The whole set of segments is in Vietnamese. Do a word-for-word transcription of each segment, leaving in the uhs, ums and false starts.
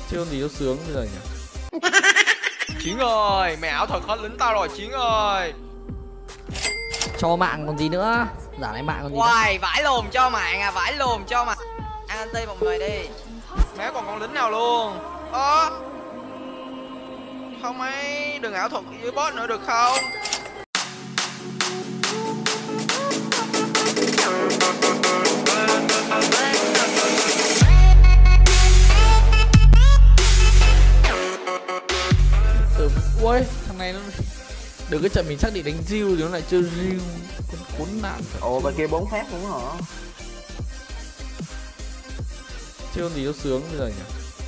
Chứ không gì nó sướng bây giờ nhỉ. Chiến ơi, mẹ ảo thuật hết lính tao rồi Chiến ơi. Cho mạng còn gì nữa. Giả này mạng còn gì Hoài, vãi lồn cho mạng à, vãi lồn cho mạng. Ăn anti một người đi. Mẹ còn con lính nào luôn. Ơ không ấy, đừng ảo thuật với boss nữa được không? Ừ, ui, thằng này nó được cái trận mình xác định đánh riêu thì nó lại chơi riêu, con khốn nạn. Ồ bên kia bốn phát luôn hả? Chứ không gì nó sướng bây giờ nhỉ.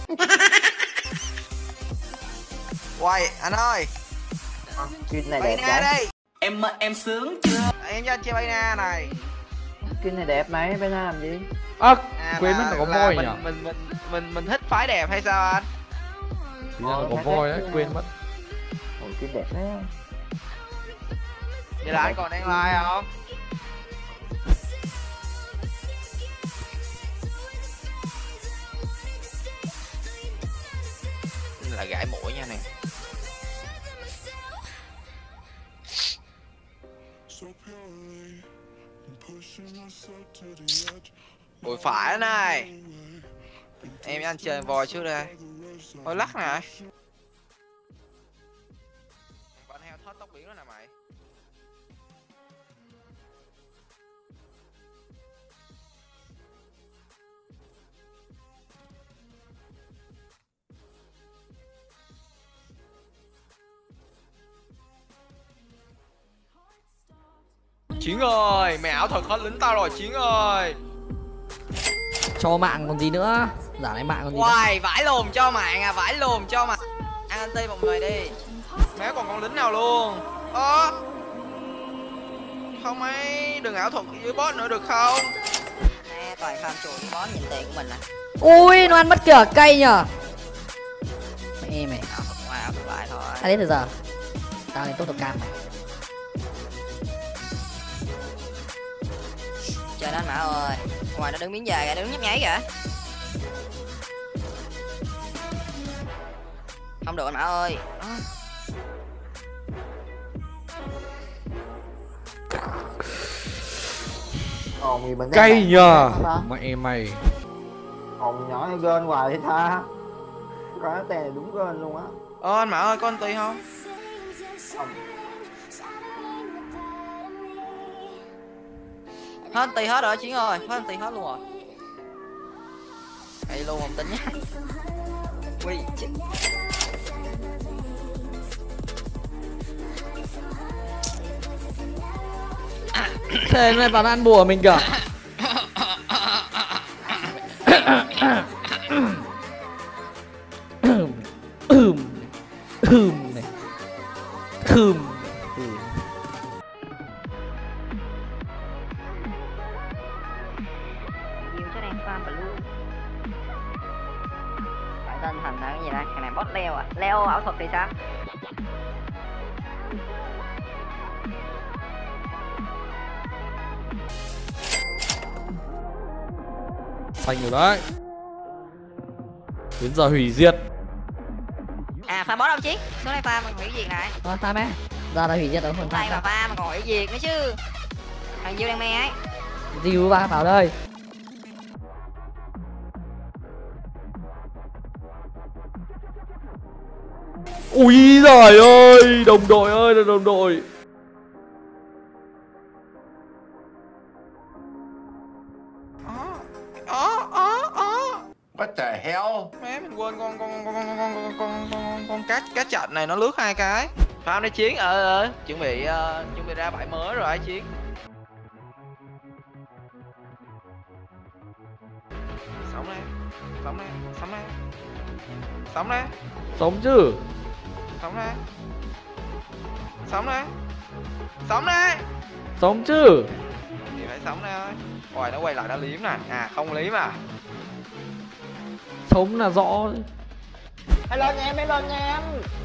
Hoài, anh ơi. À, skin này đẹp Bayna vậy. đây. Em em sướng chưa? Em cho anh chơi Bayna này. Skin này đẹp này, bên nào làm gì? À, À, quên mất là- là có là voi mình, nhỉ. mình mình mình mình thích phái đẹp hay sao anh? Thì ra là có voi đấy, quên mất. Ồ skin đẹp đấy. Vậy là anh còn đang like không? Là gãi mũi nha nè. Ui phải này. Em với anh chơi voi trước đây. Voi lắc nè. Con heo thoát tóc biến đó nè mày. Chiến ơi, mẹ ảo thuật hết lính tao rồi Chiến ơi. Cho mạng còn gì nữa. Giả này mạng còn gì Hoài, vãi lồn cho mạng à, vãi lồn cho mạng. Ăn anti một người đi. Mẹ còn con lính nào luôn. Ơ không ấy, đừng ảo thuật với boss nữa được không? Nè, toàn farm chuột với boss nhìn tiền của mình nè. Ui, nó ăn mất cửa cây nhở. Mẹ mày. Ảo thuật qua ảo thuật lại thôi. À đến từ giờ. Tao lên tốt được cam này. Chơi đó anh Mã ơi. Ngoài nó đứng miếng dài kìa, nó đứng nhấp nháy kìa. Không được anh Mã ơi. À. Còn gì bên Cay nhờ. Hả? Mẹ mày. Còn nhỏ như gên hoài thì tha. Cái tè này đúng gên luôn á. Ơ anh Mã ơi, có anti không? Không. Hết anti hết rồi Chiến ơi. Hết anti hết luôn rồi. Hay luôn không tính nhá. Ui chết. Thế này vào nó ăn bùa mình kìa. Ừm. Ừm này. Ừm. Nhiều cho đang farm và luôn. Phải tên thành là cái gì đây? Cái này boss leo à? Leo ảo thuật thì sao? Xanh rồi đấy. Đến giờ hủy diệt. À farm boss đâu Chiến? Xuống đây farm mình hủy diệt này. Thôi sao mẹ. Ra là hủy diệt ở phần Tay tay mà farm mà còn hủy diệt nữa chứ. Thằng Diêu đang me ấy. Diu ba vào đây. Ui giời ơi, đồng đội ơi là đồng đội. Ơ ơ ơ. What the hell? Má mình quên con con con con con con con con con cá cá chạch này nó lướt hai cái. Farm đây Chiến, ờ ờ chuẩn bị uh, chuẩn bị ra bãi mới rồi ấy Chiến. Sống đây, sống đây, sống đây. Sống đây, Sống chứ. sống đây. Sống đây. Sống đây. Sống chứ. Thì phải sống đây thôi. Rồi nó quay lại nó liếm nè. À không liếm à. Sống là rõ. Hãy lên nha em, hãy lên nha em.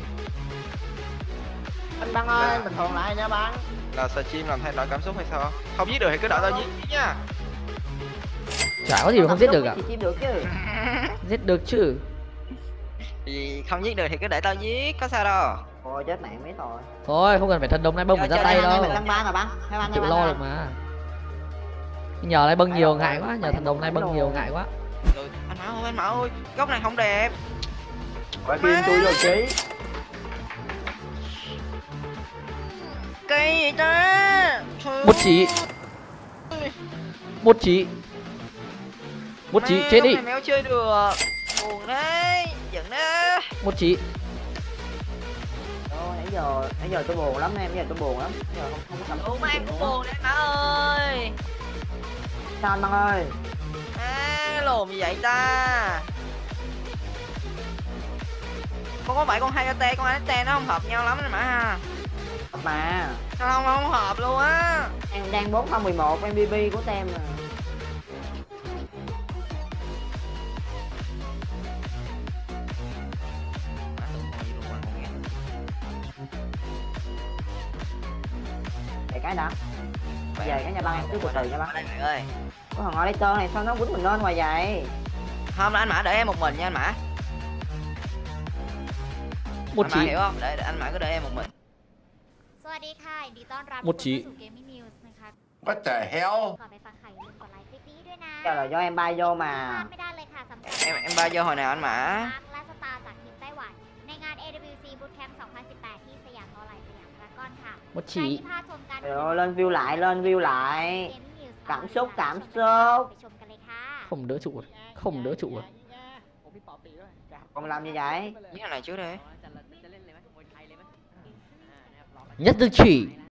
Anh Băng ơi, bình thường lại nha Băng. Là stream làm thay đổi cảm xúc hay sao? Không giết được thì cứ đợi tao giết nha. Chả có gì mà không giết được à. Chị chim được chứ. Giết được chứ. Thì không giết được thì cứ để tao giết, có sao đâu. Ôi chết mạng mấy rồi. Thôi không cần phải thần đồng nay bông phải ra Chơi tay hai đâu. Mình tăng ba mà băng. Hai băng, hai Tự băng, lo hai được băng. mà. Nhờ này bâng Phải nhiều rồi, ngại quá, nhờ phải thần đồng rồi, này phải bâng nhiều rồi. ngại quá. Rồi, anh Mão ơi, anh Mão ơi, góc này không đẹp. Quả kim chui vô trí. Cây gì ta? Một chỉ. Một chỉ. Một chỉ chết đi. Mèo chơi được. Buồn đấy, giận đấy. Một chỉ. Ôi nãy giờ nãy giờ tôi buồn lắm em, bây giờ tôi buồn lắm. Bây giờ không không có cảm Ủa mà em cũng buồn đấy má ơi. Sao anh Băng ơi? À, lồn gì vậy ta? Con có bảy con hai tê, con hai tê nó không hợp nhau lắm mà ha. Mà Sao không không hợp luôn á. em đang bốn không một một em vê pê của tem nè. Để cái đã. Về cái nhà băng em cứ từ từ nha băng. Đây mày ơi. Có thằng lấy tơ này sao nó quýnh mình lên ngoài vậy? Không, anh Mã để em một mình nha anh Mã. Một Anh Mã chỉ. hiểu không? Để, để anh Mã cứ để em một mình. สวัสดีค่ะยินดีต้อนรับหมดชี้เข้าสู่ Gaming News นะคะ What the hell ก่อนไปฟังข่าวอย่าลืมกดไลค์คลิปนี้ด้วยนะ Cho là do em bay vô พลา mà. ดไม่ได้เลยค่ะสำหรับ Em em bao giờ hồi nào anh Mã? มาร์คและสตาร์จากทีมไต้หวัน ในงาน เอ ดับเบิลยู ซี Bootcamp สองพันสิบแปด ที่สยามออนไลน์สยามพารากอนค่ะ Một ใคร chỉ. ที่พลาดชมการ Trời ơi, lên view lại, lên view lại. Gaming News Cảm xúc, cảm ไป xúc. ชมกันเลยค่ะ Không đỡ trụ rồi. Không đỡ trụ rồi. Còn làm gì vậy? Giết thằng này trước đi. Nhất dương chỉ.